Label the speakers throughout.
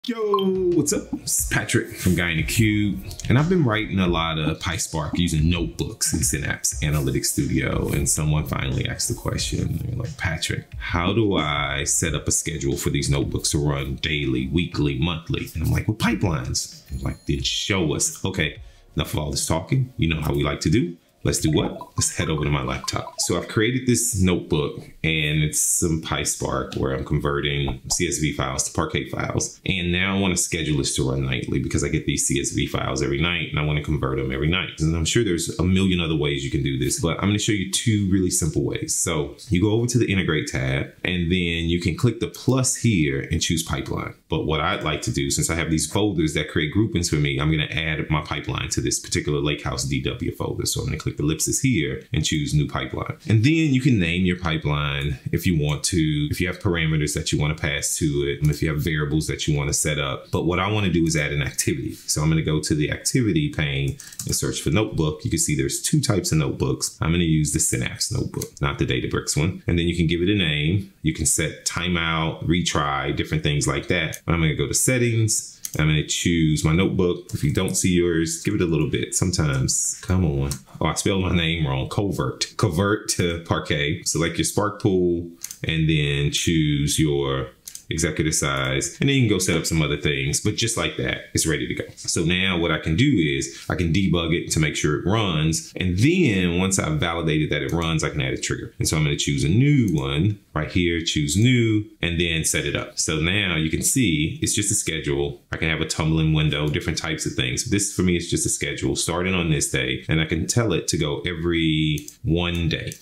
Speaker 1: Yo, what's up? It's Patrick from Guy in the Cube, and I've been writing a lot of PySpark using notebooks in Synapse Analytics Studio, and someone finally asked the question, they're like, Patrick, how do I set up a schedule for these notebooks to run daily, weekly, monthly? And I'm like, well, pipelines. I'm like, then show us. Okay, enough of all this talking. You know how we like to do. Let's do what? Let's head over to my laptop. So I've created this notebook, and it's some PySpark where I'm converting CSV files to Parquet files. And now I want to schedule this to run nightly because I get these CSV files every night and I want to convert them every night. And I'm sure there's a million other ways you can do this, but I'm going to show you two really simple ways. So you go over to the Integrate tab, and then you can click the plus here and choose pipeline. But what I'd like to do, since I have these folders that create groupings for me, I'm going to add my pipeline to this particular Lakehouse DW folder. So I'm going to click the ellipsis here and choose new pipeline. And then you can name your pipeline if you want to, if you have parameters that you want to pass to it, and if you have variables that you want to set up. But what I want to do is add an activity. So I'm going to go to the activity pane and search for notebook. You can see there's two types of notebooks. I'm going to use the Synapse notebook, not the Databricks one. And then you can give it a name. You can set timeout, retry, different things like that. I'm going to go to settings. I'm going to choose my notebook. If you don't see yours, give it a little bit. Sometimes, come on. Oh, I spelled my name wrong. Covert. Convert to Parquet. Select your Spark pool and then choose your executive size. And then you can go set up some other things, but just like that, it's ready to go. So now what I can do is I can debug it to make sure it runs. And then once I've validated that it runs, I can add a trigger. And so I'm going to choose a new one right here, choose new, and then set it up. So now you can see it's just a schedule. I can have a tumbling window, different types of things. This for me is just a schedule starting on this day. And I can tell it to go every one day,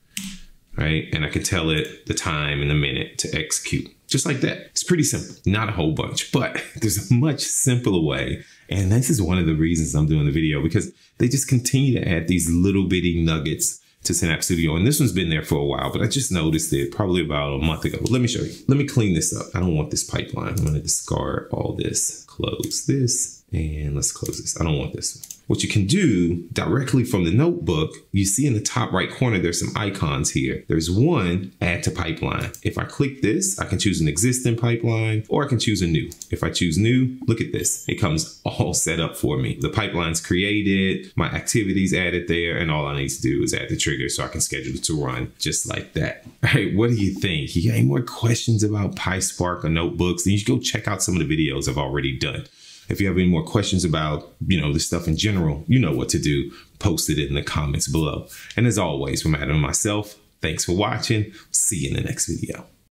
Speaker 1: right? And I can tell it the time and the minute to execute. Just like that. It's pretty simple, not a whole bunch, but there's a much simpler way. And this is one of the reasons I'm doing the video, because they just continue to add these little bitty nuggets to Synapse Studio. And this one's been there for a while, but I just noticed it probably about a month ago. Let me show you. Let me clean this up. I don't want this pipeline. I'm going to discard all this, close this, and let's close this. I don't want this one. What you can do directly from the notebook, you see in the top right corner, there's some icons here. There's one, add to pipeline. If I click this, I can choose an existing pipeline, or I can choose a new. If I choose new, look at this. It comes all set up for me. The pipeline's created, my activities added there, and all I need to do is add the trigger so I can schedule it to run just like that. All right, what do you think? You got any more questions about PySpark or notebooks? Then you should go check out some of the videos I've already done. If you have any more questions about, this stuff in general, you know what to do. Post it in the comments below. And as always, from Adam and myself, thanks for watching. See you in the next video.